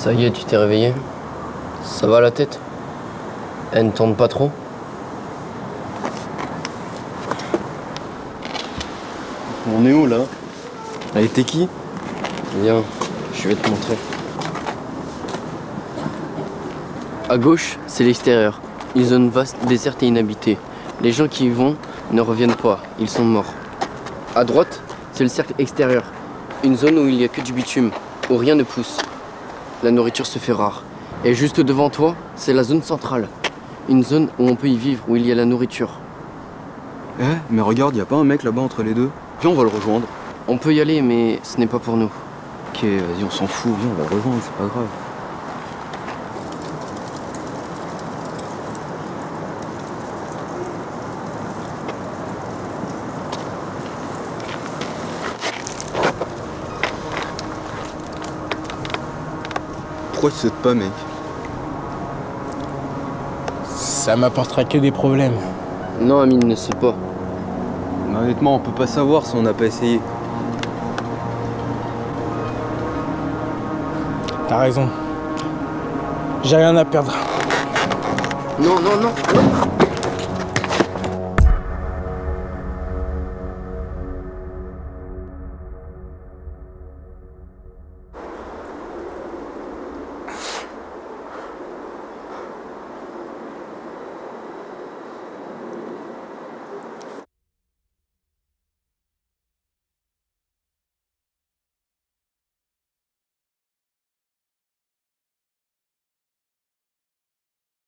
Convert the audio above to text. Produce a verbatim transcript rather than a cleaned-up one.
Ça y est, tu t'es réveillé? Ça va la tête? Elle ne tourne pas trop? On est où là? Elle était qui? Viens, je vais te montrer. À gauche, c'est l'extérieur. Une zone vaste, déserte et inhabitée. Les gens qui y vont ne reviennent pas, ils sont morts. À droite, c'est le cercle extérieur. Une zone où il n'y a que du bitume, où rien ne pousse. La nourriture se fait rare. Et juste devant toi, c'est la zone centrale. Une zone où on peut y vivre, où il y a la nourriture. Eh, mais regarde, y a pas un mec là-bas entre les deux? Viens, on va le rejoindre. On peut y aller, mais ce n'est pas pour nous. Ok, vas-y, on s'en fout, viens, on va le rejoindre, c'est pas grave. Pourquoi tu sautes pas, mec? Ça m'apportera que des problèmes. Non, Amine, ne saute pas. Mais honnêtement, on peut pas savoir si on n'a pas essayé. T'as raison. J'ai rien à perdre. Non, non, non, non.